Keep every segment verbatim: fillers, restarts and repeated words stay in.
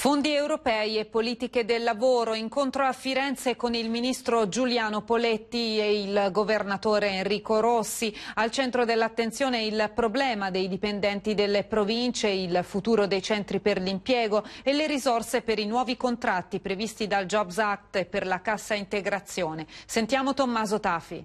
Fondi europei e politiche del lavoro, incontro a Firenze con il ministro Giuliano Poletti e il governatore Enrico Rossi. Al centro dell'attenzione il problema dei dipendenti delle province, il futuro dei centri per l'impiego e le risorse per i nuovi contratti previsti dal Jobs Act e per la cassa integrazione. Sentiamo Tommaso Tafi.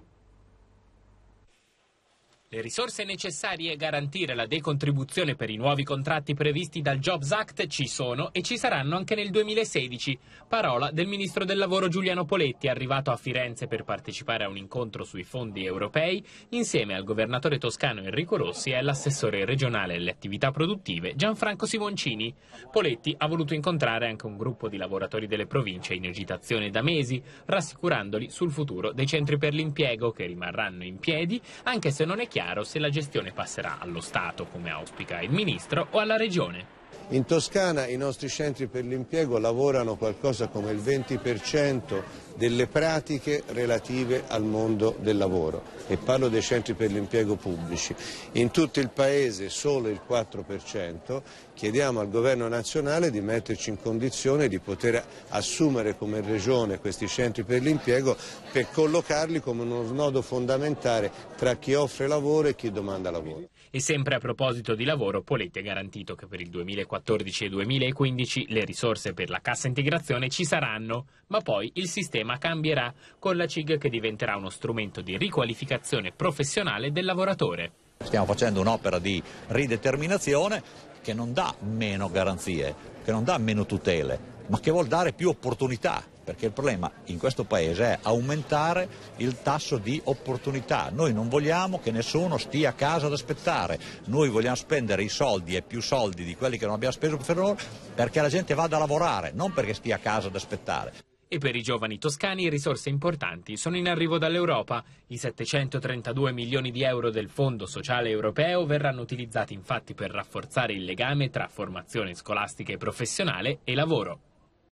Le risorse necessarie a garantire la decontribuzione per i nuovi contratti previsti dal Jobs Act ci sono e ci saranno anche nel duemilasedici. Parola del ministro del lavoro Giuliano Poletti, arrivato a Firenze per partecipare a un incontro sui fondi europei insieme al governatore toscano Enrico Rossi e all'assessore regionale alle attività produttive Gianfranco Simoncini. Poletti ha voluto incontrare anche un gruppo di lavoratori delle province in agitazione da mesi, rassicurandoli sul futuro dei centri per l'impiego che rimarranno in piedi, anche se non è chiaro chiaro se la gestione passerà allo Stato, come auspica il Ministro, o alla Regione. In Toscana i nostri centri per l'impiego lavorano qualcosa come il venti per cento delle pratiche relative al mondo del lavoro e parlo dei centri per l'impiego pubblici. In tutto il Paese solo il quattro per cento. Chiediamo al Governo nazionale di metterci in condizione di poter assumere come Regione questi centri per l'impiego per collocarli come uno snodo fondamentale tra chi offre lavoro e chi domanda lavoro. E sempre a proposito di lavoro, Poletti ha garantito che per il duemilaquattordici e duemilaquindici le risorse per la cassa integrazione ci saranno, ma poi il sistema cambierà con la C I G che diventerà uno strumento di riqualificazione professionale del lavoratore. Stiamo facendo un'opera di rideterminazione che non dà meno garanzie, che non dà meno tutele, ma che vuol dare più opportunità, perché il problema in questo Paese è aumentare il tasso di opportunità. Noi non vogliamo che nessuno stia a casa ad aspettare, noi vogliamo spendere i soldi e più soldi di quelli che non abbiamo speso per ora perché la gente vada a lavorare, non perché stia a casa ad aspettare. E per i giovani toscani risorse importanti sono in arrivo dall'Europa. I settecentotrentadue milioni di euro del Fondo Sociale Europeo verranno utilizzati infatti per rafforzare il legame tra formazione scolastica e professionale e lavoro.